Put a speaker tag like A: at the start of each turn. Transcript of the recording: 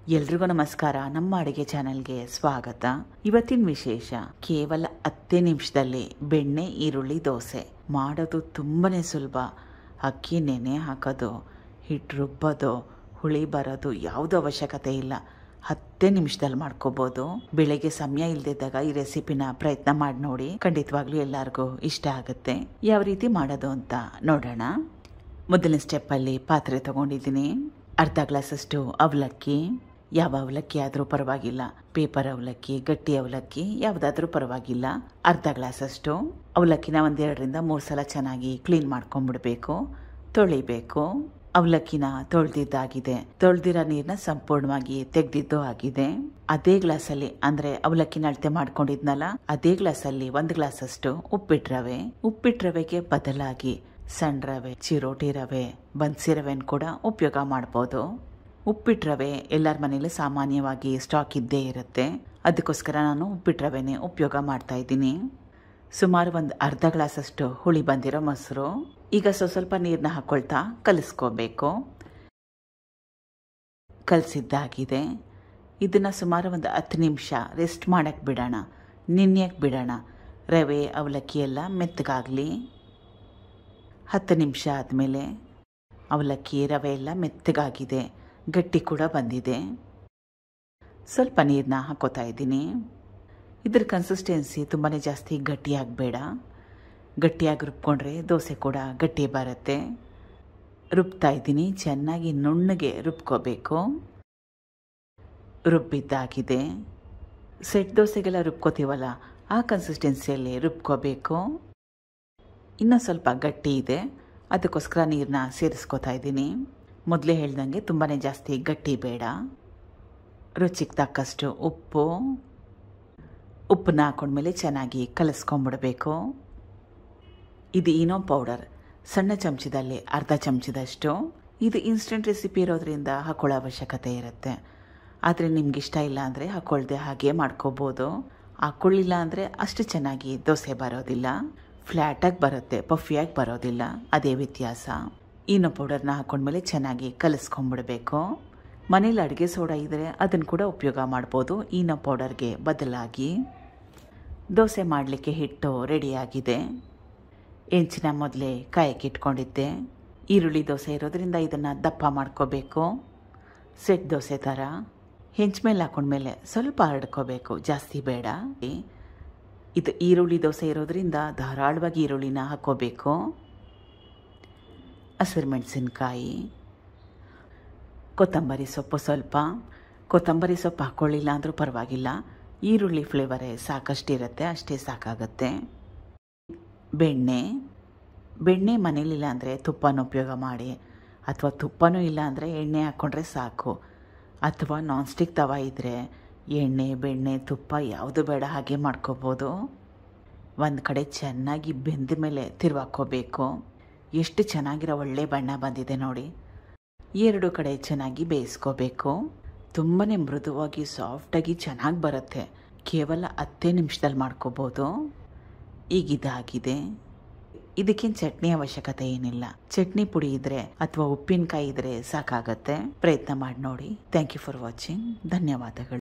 A: ಎಲ್ರಿಗೂ ನಮಸ್ಕಾರ. ನಮ್ಮ ಅಡುಗೆ ಚಾನೆಲ್ಗೆ ಸ್ವಾಗತ. ಇವತ್ತಿನ ವಿಶೇಷ ಕೇವಲ 10 ನಿಮಿಷದಲ್ಲಿ ಬೆಣ್ಣೆ ಈರುಳ್ಳಿ ದೋಸೆ ಮಾಡೋದು ತುಂಬಾನೇ ಸುಲಭ. ಅಕ್ಕಿ ನೆನೆ ಹಾಕೋದು, ಹಿಟ್ಟು ರುಬ್ಬೋದು, ಹುಳಿ ಬರೋದು ಯಾವುದೂ ಅವಶ್ಯಕತೆ ಇಲ್ಲ. 10 ನಿಮಿಷದಲ್ಲಿ ಮಾಡ್ಕೋಬೋದು. ಬೆಳಗ್ಗೆ ಸಮಯ ಇಲ್ದಿದ್ದಾಗ ಈ ರೆಸಿಪಿನ ಪ್ರಯತ್ನ ಮಾಡಿ ನೋಡಿ, ಖಂಡಿತವಾಗ್ಲೂ ಎಲ್ಲರಿಗೂ ಇಷ್ಟ ಆಗುತ್ತೆ. ಯಾವ ರೀತಿ ಮಾಡೋದು ಅಂತ ನೋಡೋಣ. ಮೊದಲನೇ ಸ್ಟೆಪ್ಪಲ್ಲಿ ಪಾತ್ರೆ ತಗೊಂಡಿದ್ದೀನಿ. ಅರ್ಧ ಗ್ಲಾಸಷ್ಟು ಅವಲಕ್ಕಿ, ಯಾವ ಅವಲಕ್ಕಿ ಆದರೂ ಪರವಾಗಿಲ್ಲ, ಪೇಪರ್ ಅವಲಕ್ಕಿ, ಗಟ್ಟಿ ಅವಲಕ್ಕಿ ಯಾವುದಾದ್ರೂ ಪರವಾಗಿಲ್ಲ. ಅರ್ಧ ಗ್ಲಾಸಷ್ಟು ಅವಲಕ್ಕಿನ 1-2 3 ಸಲ ಚೆನ್ನಾಗಿ ಕ್ಲೀನ್ ಮಾಡ್ಕೊಂಡ್ಬಿಡ್ಬೇಕು, ತೊಳಿಬೇಕು. ಅವಲಕ್ಕಿನ ತೊಳೆದಿದ್ದಾಗಿದೆ, ತೊಳೆದಿರೋ ನೀರನ್ನ ಸಂಪೂರ್ಣವಾಗಿ ತೆಗೆದಿದ್ದು ಆಗಿದೆ. ಅದೇ ಗ್ಲಾಸಲ್ಲಿ ಅಂದ್ರೆ ಅವಲಕ್ಕಿನ ಅಳತೆ ಮಾಡ್ಕೊಂಡಿದ್ನಲ್ಲ, ಅದೇ ಗ್ಲಾಸಲ್ಲಿ 1 ಗ್ಲಾಸಷ್ಟು ಉಪ್ಪಿಟ್ಟು ರವೆಗೆ ಬದಲಾಗಿ ಸಣ್ಣ ರವೆ, ಚಿರೋಟಿ ರವೆ, ಬನ್ಸಿ ರವೆನ ಕೂಡ ಉಪಯೋಗ ಮಾಡ್ಬೋದು. ಉಪ್ಪಿಟ್ಟು ರವೆ ಎಲ್ಲರ ಮನೇಲಿ ಸಾಮಾನ್ಯವಾಗಿ ಸ್ಟಾಕ್ ಇದ್ದೇ ಇರುತ್ತೆ, ಅದಕ್ಕೋಸ್ಕರ ನಾನು ಉಪ್ಪಿಟ್ಟು ರವೆನೇ ಉಪಯೋಗ ಮಾಡ್ತಾ ಇದ್ದೀನಿ. ಸುಮಾರು 1 ಅರ್ಧ ಗ್ಲಾಸಷ್ಟು ಹುಳಿ ಬಂದಿರೋ ಮೊಸರು. ಈಗ ಸ್ವಲ್ಪ ನೀರನ್ನ ಹಾಕೊಳ್ತಾ ಕಲಿಸ್ಕೋಬೇಕು. ಕಲಸಿದ್ದಾಗಿದೆ. ಇದನ್ನ ಸುಮಾರು 10 ನಿಮಿಷ ರೆಸ್ಟ್ ಮಾಡಕ್ಕೆ ಬಿಡೋಣ, ನೆನೆಯಕ್ಕೆ ಬಿಡೋಣ. ರವೆ ಅವಲಕ್ಕಿ ಎಲ್ಲ ಮೆತ್ತಗಾಗಲಿ. 10 ನಿಮಿಷ ಆದಮೇಲೆ ಅವಲಕ್ಕಿ ರವೆ ಎಲ್ಲ ಮೆತ್ತಗಾಗಿದೆ, ಗಟ್ಟಿ ಕೂಡ ಬಂದಿದೆ. ಸ್ವಲ್ಪ ನೀರನ್ನ ಹಾಕೋತಾ ಇದ್ದೀನಿ. ಇದ್ರ ಕನ್ಸಿಸ್ಟೆನ್ಸಿ ತುಂಬಾ ಜಾಸ್ತಿ ಗಟ್ಟಿಯಾಗಬೇಡ. ಗಟ್ಟಿಯಾಗಿ ರುಬ್ಕೊಂಡ್ರೆ ದೋಸೆ ಕೂಡ ಗಟ್ಟಿ ಬರುತ್ತೆ. ರುಬ್ತಾ ಇದ್ದೀನಿ, ಚೆನ್ನಾಗಿ ನುಣ್ಣಗೆ ರುಬ್ಕೋಬೇಕು. ರುಬ್ಬಿದ್ದಾಗಿದೆ. ಸೆಟ್ ದೋಸೆಗೆಲ್ಲ ರುಬ್ಕೋತೀವಲ್ಲ, ಆ ಕನ್ಸಿಸ್ಟೆನ್ಸಿಯಲ್ಲಿ ರುಬ್ಕೋಬೇಕು. ಇನ್ನೂ ಸ್ವಲ್ಪ ಗಟ್ಟಿ ಇದೆ, ಅದಕ್ಕೋಸ್ಕರ ನೀರನ್ನ ಸೇರಿಸ್ಕೋತಾ ಇದ್ದೀನಿ. ಮೊದಲೇ ಹೇಳ್ದಂಗೆ ತುಂಬಾ ಜಾಸ್ತಿ ಗಟ್ಟಿ ಬೇಡ. ರುಚಿಗೆ ತಕ್ಕಷ್ಟು ಉಪ್ಪನ್ನ ಹಾಕೊಂಡ್ಮೇಲೆ ಚೆನ್ನಾಗಿ ಕಲಸ್ಕೊಂಡ್ಬಿಡ್ಬೇಕು. ಇದು ಈನೋ ಪೌಡರ್ ಸಣ್ಣ ಚಮಚದಲ್ಲಿ ಅರ್ಧ ಚಮಚದಷ್ಟು. ಇದು ಇನ್ಸ್ಟೆಂಟ್ ರೆಸಿಪಿ ಇರೋದ್ರಿಂದ ಹಾಕೊಳ್ಳೋ ಅವಶ್ಯಕತೆ ಇರುತ್ತೆ. ಆದರೆ ನಿಮ್ಗೆ ಇಷ್ಟ ಇಲ್ಲ ಅಂದರೆ ಹಾಕೊಳ್ದೆ ಹಾಗೆ ಮಾಡ್ಕೋಬೋದು. ಹಾಕೊಳ್ಳಿಲ್ಲ ಅಂದರೆ ಅಷ್ಟು ಚೆನ್ನಾಗಿ ದೋಸೆ ಬರೋದಿಲ್ಲ, ಫ್ಲ್ಯಾಟಾಗಿ ಬರುತ್ತೆ, ಪಫಿಯಾಗಿ ಬರೋದಿಲ್ಲ. ಅದೇ ವ್ಯತ್ಯಾಸ. ಈನೋ ಪೌಡರ್ನ ಹಾಕೊಂಡ್ಮೇಲೆ ಚೆನ್ನಾಗಿ ಕಲಿಸ್ಕೊಂಡ್ಬಿಡ್ಬೇಕು. ಮನೇಲಿ ಅಡುಗೆ ಸೋಡಾ ಇದ್ದರೆ ಅದನ್ನು ಕೂಡ ಉಪಯೋಗ ಮಾಡ್ಬೋದು ಈನೋ ಪೌಡರ್ಗೆ ಬದಲಾಗಿ. ದೋಸೆ ಮಾಡಲಿಕ್ಕೆ ಹಿಟ್ಟು ರೆಡಿಯಾಗಿದೆ. ಹೆಂಚಿನ ಮೊದಲೇ ಕಾಯಕ್ಕೆ ಇಟ್ಕೊಂಡಿದ್ದೆ. ಈರುಳ್ಳಿ ದೋಸೆ ಇರೋದ್ರಿಂದ ಇದನ್ನು ದಪ್ಪ ಮಾಡ್ಕೋಬೇಕು, ಸೆಟ್ ದೋಸೆ ಥರ. ಹೆಂಚ ಮೇಲೆ ಹಾಕೊಂಡ್ಮೇಲೆ ಸ್ವಲ್ಪ ಹರಡ್ಕೋಬೇಕು, ಜಾಸ್ತಿ ಬೇಡ. ಇದು ಈರುಳ್ಳಿ ದೋಸೆ ಇರೋದ್ರಿಂದ ಧಾರಾಳವಾಗಿ ಈರುಳ್ಳಿನ ಹಾಕೋಬೇಕು. ಹಸಿರು ಮೆಣಸಿನ್ಕಾಯಿ, ಕೊತ್ತಂಬರಿ ಸೊಪ್ಪು ಸ್ವಲ್ಪ. ಕೊತ್ತಂಬರಿ ಸೊಪ್ಪು ಹಾಕ್ಕೊಳ್ಳಿಲ್ಲ ಅಂದರೂ ಪರವಾಗಿಲ್ಲ, ಈರುಳ್ಳಿ ಫ್ಲೇವರೇ ಸಾಕಷ್ಟಿರುತ್ತೆ, ಅಷ್ಟೇ ಸಾಕಾಗುತ್ತೆ. ಬೆಣ್ಣೆ ಮನೇಲಿಲ್ಲ ಅಂದರೆ ತುಪ್ಪನ ಉಪಯೋಗ ಮಾಡಿ, ಅಥವಾ ತುಪ್ಪನೂ ಇಲ್ಲ ಅಂದರೆ ಎಣ್ಣೆ ಹಾಕ್ಕೊಂಡ್ರೆ ಸಾಕು. ಅಥವಾ ನಾನ್ ಸ್ಟಿಕ್ ತವ ಇದ್ದರೆ ಎಣ್ಣೆ, ಬೆಣ್ಣೆ, ತುಪ್ಪ ಯಾವುದು ಬೇಡ ಹಾಗೆ ಮಾಡ್ಕೋಬೋದು. ಒಂದು ಕಡೆ ಚೆನ್ನಾಗಿ ಬೆಂದ ಮೇಲೆ ತಿರುವಾಕೋಬೇಕು. ಎಷ್ಟು ಚೆನ್ನಾಗಿರೋ ಒಳ್ಳೆ ಬಣ್ಣ ಬಂದಿದೆ ನೋಡಿ. 2 ಕಡೆ ಚೆನ್ನಾಗಿ ಬೇಯಿಸ್ಕೋಬೇಕು. ತುಂಬಾ ಮೃದುವಾಗಿ ಸಾಫ್ಟಾಗಿ ಚೆನ್ನಾಗಿ ಬರುತ್ತೆ. ಕೇವಲ 10 ನಿಮಿಷದಲ್ಲಿ ಮಾಡ್ಕೋಬೋದು. ಈಗ ಇದಾಗಿದೆ. ಇದಕ್ಕೇನು ಚಟ್ನಿ ಅವಶ್ಯಕತೆ ಏನಿಲ್ಲ. ಚಟ್ನಿ ಪುಡಿ ಇದ್ರೆ ಅಥವಾ ಉಪ್ಪಿನಕಾಯಿ ಇದ್ರೆ ಸಾಕಾಗತ್ತೆ. ಪ್ರಯತ್ನ ಮಾಡಿ ನೋಡಿ. Thank you for watching. ಧನ್ಯವಾದಗಳು.